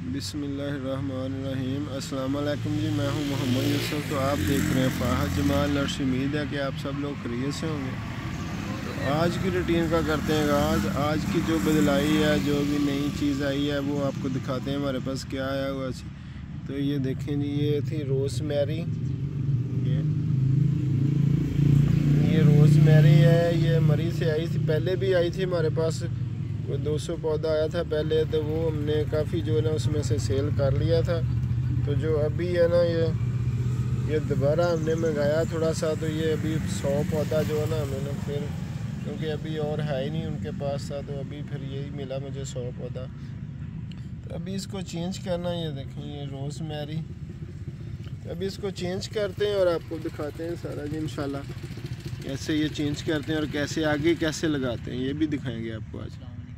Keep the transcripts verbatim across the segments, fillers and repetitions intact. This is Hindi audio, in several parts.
बिस्मिल्लाहिर्रहमानिर्रहीम। अस्सलाम वालेकुम जी, मैं हूं मोहम्मद यूसुफ। तो आप देख रहे हैं फ़ाहद जमाल नर्स। उम्मीद है कि आप सब लोग खैरियत से होंगे। तो आज की रूटीन का करते हैं आगाज़। आज की जो बदलाई है, जो भी नई चीज़ आई है, वो आपको दिखाते हैं हमारे पास क्या आया हुआ। तो ये देखें जी, ये थी रोज़मेरी। ये ये रोज़मेरी है, ये मरी से आई थी, पहले भी आई थी हमारे पास। वो दो सौ पौधा आया था पहले, तो वो हमने काफ़ी जो है ना उसमें से सेल कर लिया था। तो जो अभी है ना, ये ये दोबारा हमने मंगाया थोड़ा सा। तो ये अभी सौ पौधा जो है ना हमने फिर, क्योंकि अभी और है ही नहीं उनके पास था, तो अभी फिर यही मिला मुझे सौ पौधा। तो अभी इसको चेंज करना। ये देखें, ये रोज़मेरी। अभी इसको चेंज करते हैं और आपको दिखाते हैं सारा जी इंशाल्लाह कैसे ये चेंज करते हैं और कैसे आगे कैसे लगाते हैं, ये भी दिखाएंगे आपको आज।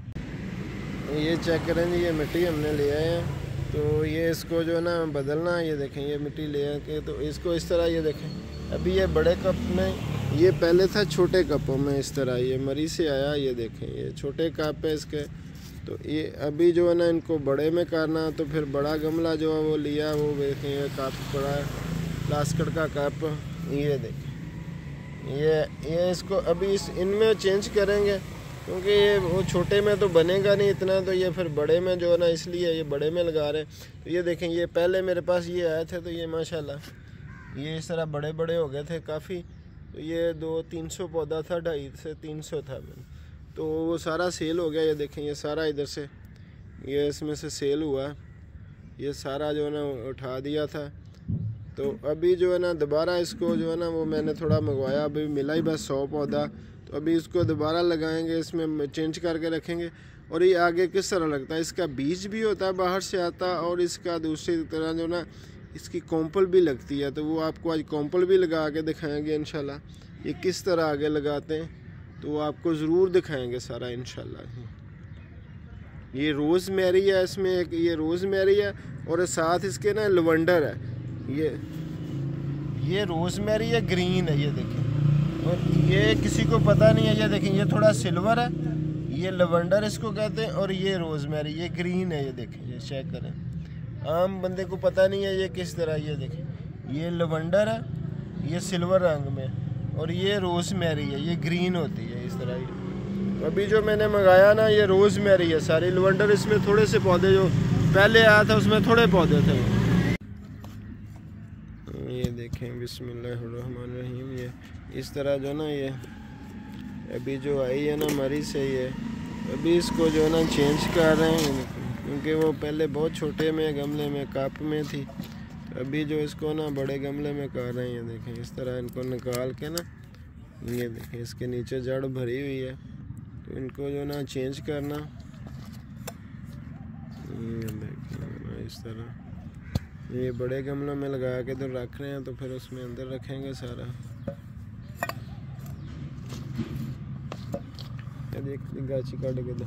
ये चेक करें जी, ये मिट्टी हमने ले आए हैं। तो ये इसको जो है ना बदलना। ये देखें, ये मिट्टी ले आके तो इसको इस तरह, ये देखें अभी ये बड़े कप में, ये पहले था छोटे कपों में इस तरह। ये मरी से आया, ये देखें ये छोटे कप है इसके। तो ये अभी जो है ना इनको बड़े में करना। तो फिर बड़ा गमला जो है वो लिया, वो देखें ये कप बड़ा है, प्लास्टिक का कप। ये देखें, ये ये इसको अभी इस इनमें चेंज करेंगे, क्योंकि ये वो छोटे में तो बनेगा नहीं इतना। तो ये फिर बड़े में जो है ना, इसलिए ये बड़े में लगा रहे हैं। तो ये देखें, ये पहले मेरे पास ये आए थे, तो ये माशाल्लाह ये इस तरह बड़े बड़े हो गए थे काफ़ी। तो ये दो तीन सौ पौधा था, ढाई से तीन सौ था मैंने। तो वो सारा सेल हो गया। ये देखें, ये सारा इधर से ये इसमें से सेल हुआ, ये सारा जो है ना उठा दिया था। तो अभी जो है ना दोबारा इसको जो है ना वो मैंने थोड़ा मंगवाया, अभी मिला ही बस सौ पौधा। तो अभी इसको दोबारा लगाएंगे, इसमें चेंज करके रखेंगे। और ये आगे किस तरह लगता है, इसका बीज भी होता है बाहर से आता, और इसका दूसरी तरह जो ना इसकी कॉम्पल भी लगती है। तो वो आपको आज कॉम्पल भी लगा के दिखाएंगे इंशाल्लाह। ये किस तरह आगे लगाते हैं तो वो आपको ज़रूर दिखाएंगे सारा इंशाल्लाह। ये रोज़मेरी है, इसमें एक ये रोज़मेरी है और साथ इसके ना लवेंडर है। ये ये रोज़मेरी है, ग्रीन है, ये देखें। और ये किसी को पता नहीं है, ये देखें ये थोड़ा सिल्वर है, ये लवेंडर इसको कहते हैं। और ये रोज़मेरी, ये ग्रीन है, ये देखें, ये चेक करें। आम बंदे को पता नहीं है ये किस तरह। ये देखें, ये लवेंडर है, ये सिल्वर रंग में, और ये रोज़मेरी है, ये ग्रीन होती है इस तरह। ये तो अभी जो मैंने मंगाया ना, ये रोज़मेरी है सारी। लवेंडर इसमें थोड़े से पौधे, जो पहले आया था उसमें थोड़े पौधे थे। ये देखें, बिस्मिल्लाहिर्रहमानिर्रहीम। ये इस तरह जो ना, ये अभी जो आई है ना मरी से, ये अभी इसको जो है ना चेंज कर रहे हैं, क्योंकि वो पहले बहुत छोटे में गमले में कप में थी। तो अभी जो इसको ना बड़े गमले में कर रहे हैं। ये देखें, इस तरह इनको निकाल के ना, ये देखें इसके नीचे जड़ भरी हुई है, तो इनको जो ना चेंज करना। ये देखें इस तरह ये बड़े गमलों में लगा के तो रख रहे हैं, तो फिर उसमें अंदर रखेंगे सारा। ये देख गाची काट के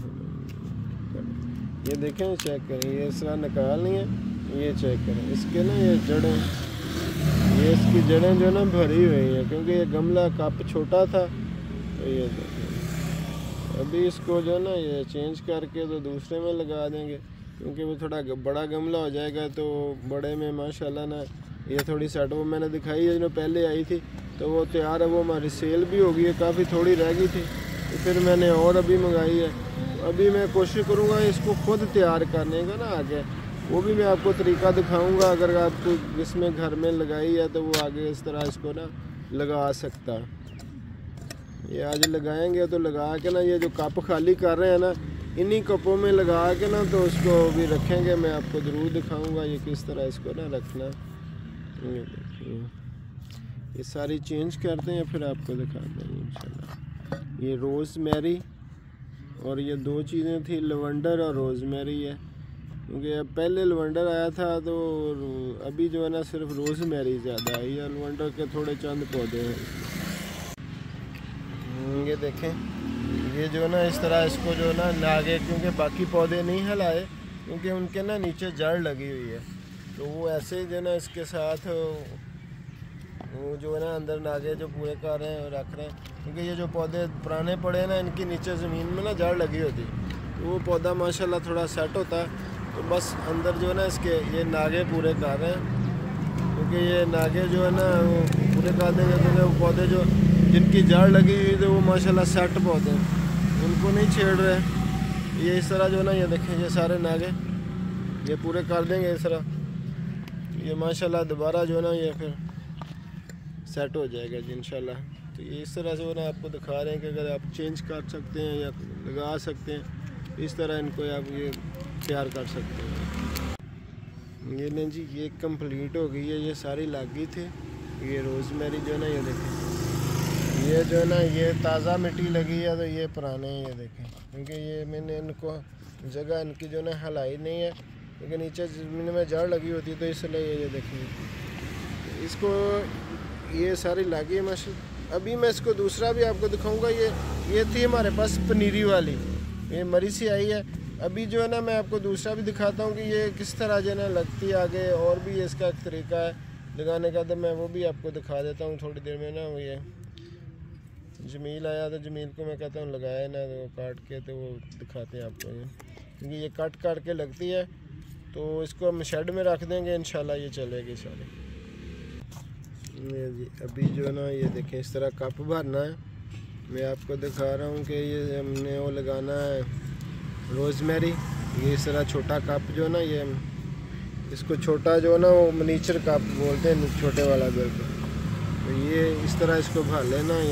ये देखें, चेक करें, ये इस तरह निकालनी है। ये चेक करें इसके ना ये जड़ें, ये इसकी जड़ें जो ना भरी हुई हैं, क्योंकि ये गमला कप छोटा था। तो ये देखें, अभी इसको जो ना ये चेंज करके तो दूसरे में लगा देंगे, क्योंकि वो थोड़ा बड़ा गमला हो जाएगा। तो बड़े में माशाल्लाह ना ये थोड़ी सेट वो मैंने दिखाई है जो पहले आई थी, तो वो तैयार है, वो हमारी सेल भी हो गई है, काफ़ी थोड़ी रह गई थी। तो फिर मैंने और अभी मंगाई है। तो अभी मैं कोशिश करूँगा इसको खुद तैयार करने का ना आगे, वो भी मैं आपको तरीका दिखाऊँगा। अगर आपको इसमें घर में लगाई है तो वो आगे इस तरह इसको ना लगा सकता है। ये आज लगाएंगे तो लगा के ना, ये जो कप खाली कर रहे हैं ना, इन्हीं कपों में लगा के ना तो उसको भी रखेंगे। मैं आपको ज़रूर दिखाऊंगा ये किस तरह इसको ना रखना। ये देखिए, ये सारी चेंज करते हैं, फिर आपको दिखाते हैं इंशाल्लाह। ये रोज़मेरी और ये दो चीज़ें थी, लवेंडर और रोज़मेरी है, क्योंकि अब पहले लवेंडर आया था, तो अभी जो है ना सिर्फ रोज़मेरी ज़्यादा आई है। लवेंडर के थोड़े चंद पौधे हैं। ये देखें, ये जो ना इस तरह इसको जो ना नागे, क्योंकि बाकी पौधे नहीं हिलाए, क्योंकि उनके ना नीचे जड़ लगी हुई है। तो वो ऐसे जो ना इसके साथ वो जो है ना अंदर नागे जो पूरे कर रहे हैं रख रहे हैं, क्योंकि ये जो पौधे पुराने पड़े हैं ना, इनके नीचे ज़मीन में ना जड़ लगी होती है, तो वो पौधा माशाल्लाह थोड़ा सेट होता है। तो बस अंदर जो है ना इसके ये नागे पूरे कर रहे हैं, क्योंकि ये नागे जो है ना वो पूरे कर देंगे क्योंकि वो पौधे जो जिनकी जड़ लगी हुई तो वो माशाल्लाह सेट पौधे उनको नहीं छेड़ रहे। ये इस तरह जो है ना ये देखें ये सारे नागे ये पूरे कर देंगे इस तरह, ये माशाल्लाह दोबारा जो है ना ये फिर सेट हो जाएगा जी इंशाल्लाह। तो ये इस तरह से वो ना आपको दिखा रहे हैं कि अगर आप चेंज कर सकते हैं या लगा सकते हैं इस तरह इनको आप ये तैयार कर सकते हैं। ये नहीं जी ये कंप्लीट हो गई है, ये सारी लागी थी। ये रोज़मेरी जो है ना ये देखें ये जो है ना ये ताज़ा मिट्टी लगी है तो ये पुराने हैं ये देखें, क्योंकि ये मैंने इनको जगह इनकी जो है ना हिलाई नहीं है क्योंकि नीचे ज़मीन में जड़ लगी होती है, तो इसलिए ये ये देखें इसको ये सारी लागी है माशाल्लाह। अभी मैं इसको दूसरा भी आपको दिखाऊंगा। ये ये थी हमारे पास पनीरी वाली, ये मरी सी आई है। अभी जो है ना मैं आपको दूसरा भी दिखाता हूँ कि ये किस तरह जो है ना लगती है आगे, और भी इसका एक तरीका है लगाने का, तो मैं वो भी आपको दिखा देता हूँ थोड़ी देर में ना। वो ये जमील आया तो जमील को मैं कहता हूँ लगाए ना तो काट के, तो वो दिखाते हैं आपको ये, क्योंकि ये काट काट के लगती है। तो इसको हम शेड में रख देंगे इंशाल्लाह ये चलेगी सारी। ये जी अभी जो है ना ये देखें इस तरह कप भरना है। मैं आपको दिखा रहा हूँ कि ये हमने वो लगाना है रोज़मेरी। ये इस तरह छोटा कप जो है ना ये इसको छोटा जो है ना वो मनीचर कप बोलते हैं, छोटे वाला बिल्कुल। तो ये इस तरह इसको भर लेना ये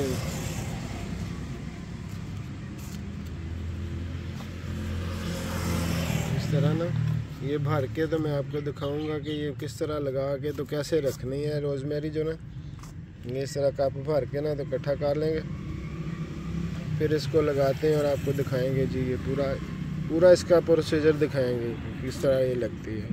इस तरह ना ये भर के, तो मैं आपको दिखाऊंगा कि ये किस तरह लगा के तो कैसे रखनी है रोज़मेरी जो ना। ये इस तरह कप भर के ना तो इकट्ठा कर लेंगे, फिर इसको लगाते हैं और आपको दिखाएंगे जी ये पूरा पूरा इसका प्रोसीजर दिखाएंगे किस तरह ये लगती है।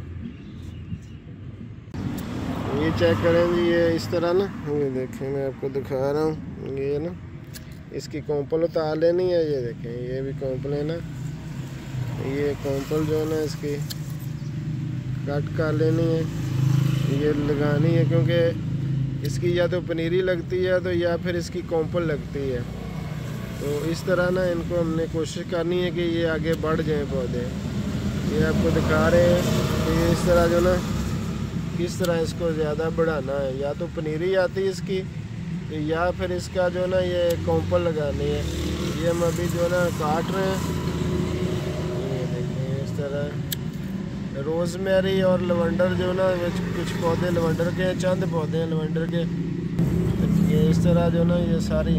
ये चेक करें जी ये इस तरह ना, ये देखें मैं आपको दिखा रहा हूँ। ये ना इसकी कॉम्पल उतार लेनी है, ये देखें ये भी कॉम्पल है ना, ये कॉम्पल जो है ना इसकी कट कर लेनी है, ये लगानी है, क्योंकि इसकी या तो पनीरी लगती है तो या फिर इसकी कॉम्पल लगती है। तो इस तरह ना इनको हमने कोशिश करनी है कि ये आगे बढ़ जाएं पौधे। ये आपको दिखा रहे हैं कि ये इस तरह जो ना किस तरह इसको ज़्यादा बढ़ाना है, या तो पनीरी आती है इसकी तो या फिर इसका जो ना ये कॉम्पल लगानी है। ये हम अभी जो ना काट रहे हैं, ये देखें इस तरह रोज़मेरी और लवेंडर जो ना कुछ पौधे लवेंडर के चंद पौधे हैं लवेंडर के, ये इस तरह जो ना ये सारी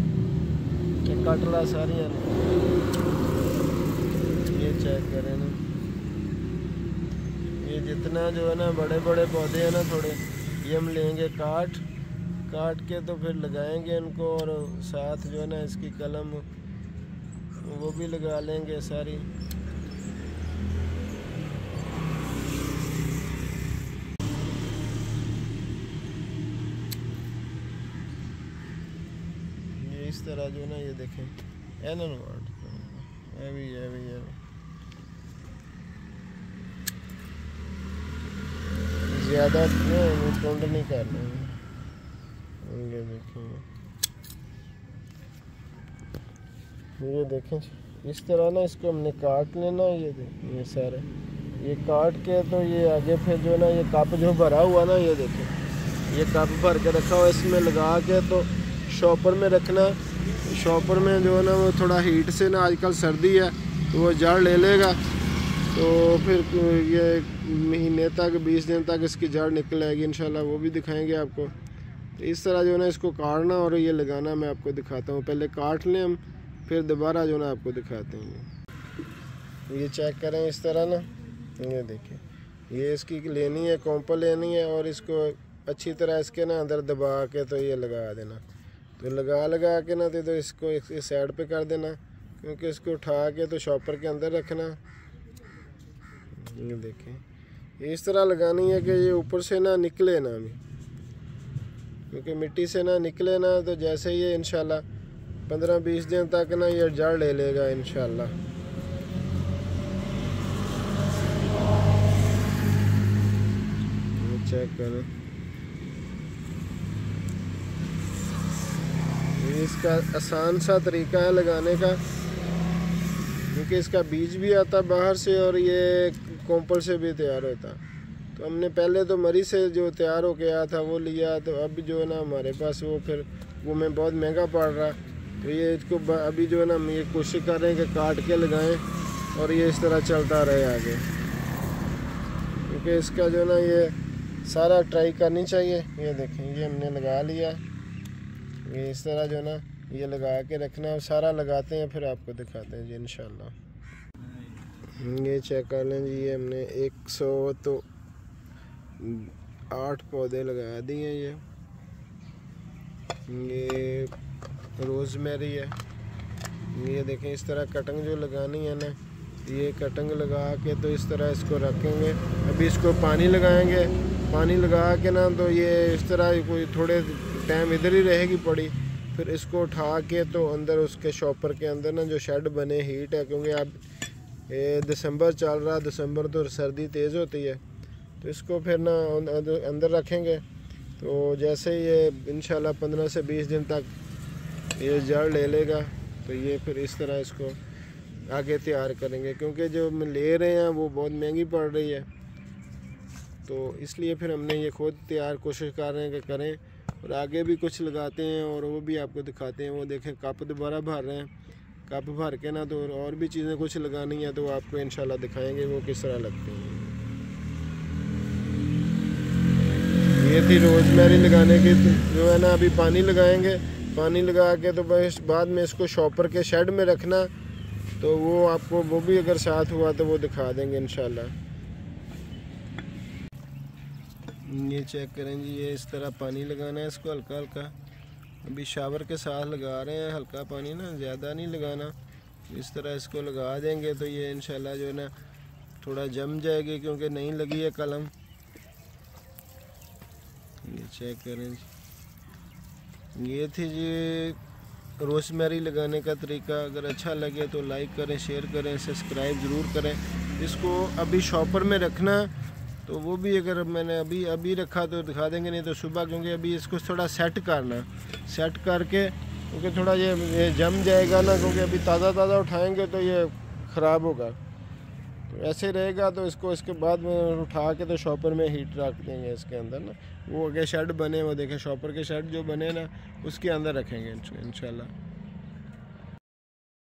कटला सारी है। ये चेक करें ना, ये जितना जो है ना बड़े बड़े पौधे हैं ना थोड़े, ये हम लेंगे काट काट के तो फिर लगाएंगे इनको, और साथ जो है ना इसकी कलम वो भी लगा लेंगे सारी। इस तरह जो ना ये देखें एन वर्ड ये भी ये भी ये ज़्यादा टोंड नहीं करना है। ये देखें ये देखें इस तरह ना इसको हमने काट लेना। ये देखें ये सारे ये काट के तो ये आगे फिर जो ना ये कप जो भरा हुआ ना, ये देखें ये कप भर के रखा हुआ, इसमें लगा के तो शॉपर में रखना। शॉपर में जो है ना वो थोड़ा हीट से ना, आजकल सर्दी है तो वो जड़ ले लेगा, तो फिर ये महीने तक बीस दिन तक इसकी जड़ निकल आएगी इंशाल्लाह, वो भी दिखाएंगे आपको। तो इस तरह जो है ना इसको काटना और ये लगाना मैं आपको दिखाता हूँ। पहले काट लें हम, फिर दोबारा जो ना आपको दिखाते हैं। ये चेक करें इस तरह ना, ये देखें ये इसकी लेनी है कॉम्पल लेनी है, और इसको अच्छी तरह इसके ना अंदर दबा के तो ये लगा देना। तो लगा लगा के ना तो इसको इस साइड पे कर देना, क्योंकि इसको उठा के तो शॉपर के अंदर रखना। ये देखें इस तरह लगानी है कि ये ऊपर से ना निकले ना भी, क्योंकि मिट्टी से ना निकले ना तो जैसे ये इंशाल्लाह पंद्रह बीस दिन तक ना ये जड़ ले लेगा इंशाल्लाह। चेक करें इसका आसान सा तरीका है लगाने का, क्योंकि इसका बीज भी आता है बाहर से और ये कॉम्पल से भी तैयार होता। तो हमने पहले तो मरी से जो तैयार हो गया था वो लिया, तो अब जो है ना हमारे पास वो फिर वो में बहुत महंगा पड़ रहा। तो ये इसको अभी जो है ना हम ये कोशिश कर रहे हैं कि काट के लगाएं और ये इस तरह चलता रहे आगे, क्योंकि इसका जो है ना ये सारा ट्राई करनी चाहिए। ये देखें ये हमने लगा लिया, ये इस तरह जो है ना ये लगा के रखना है। सारा लगाते हैं फिर आपको दिखाते हैं जी इंशाल्लाह। ये चेक कर लें जी, ये हमने एक सौ तो आठ पौधे लगा दिए। ये ये रोज़मेरी है। ये देखें इस तरह कटिंग जो लगानी है ना, ये कटिंग लगा के तो इस तरह इसको रखेंगे। अभी इसको पानी लगाएंगे, पानी लगा के ना तो ये इस तरह कोई थोड़े टाइम इधर ही रहेगी पड़ी, फिर इसको उठा के तो अंदर उसके शॉपर के अंदर ना जो शेड बने, हीट है क्योंकि अब ये दिसंबर चल रहा, दिसंबर तो सर्दी तेज़ होती है, तो इसको फिर ना अंदर रखेंगे। तो जैसे ये इंशाल्लाह पंद्रह से बीस दिन तक ये जड़ ले लेगा, तो ये फिर इस तरह इसको आगे तैयार करेंगे, क्योंकि जो हम ले रहे हैं वो बहुत महंगी पड़ रही है। तो इसलिए फिर हमने ये खुद तैयार कोशिश कर रहे हैं कि करें, और आगे भी कुछ लगाते हैं और वो भी आपको दिखाते हैं। वो देखें कप दोबारा भर रहे हैं, कप भर के ना तो और भी चीज़ें कुछ लगानी है तो आपको इंशाल्लाह दिखाएंगे वो किस तरह लगते हैं। ये थी रोज़मेरी लगाने की, जो है ना अभी पानी लगाएंगे, पानी लगा के तो बस बाद में इसको शॉपर के शेड में रखना, तो वो आपको वो भी अगर साथ हुआ तो वो दिखा देंगे इंशाल्लाह। ये चेक करें जी, ये इस तरह पानी लगाना है इसको हल्का हल्का। अभी शावर के साथ लगा रहे हैं, हल्का पानी ना, ज़्यादा नहीं लगाना। इस तरह इसको लगा देंगे तो ये इंशाल्लाह जो है ना थोड़ा जम जाएगी, क्योंकि नहीं लगी है कलम। ये चेक करें जी, ये थी जी रोज़मेरी लगाने का तरीका। अगर अच्छा लगे तो लाइक करें, शेयर करें, सब्सक्राइब ज़रूर करें। इसको अभी शॉपर में रखना, तो वो भी अगर मैंने अभी अभी रखा तो दिखा देंगे, नहीं तो सुबह, क्योंकि अभी इसको थोड़ा सेट करना, सेट करके, क्योंकि थोड़ा ये, ये जम जाएगा ना, क्योंकि अभी ताज़ा ताज़ा उठाएंगे तो ये ख़राब होगा। तो ऐसे रहेगा तो इसको इसके बाद में उठा के तो शॉपर में हीट रख देंगे इसके अंदर ना। वो आगे शेड बने, वो देखें शॉपर के शेड जो बने ना उसके अंदर रखेंगे इंशाल्लाह।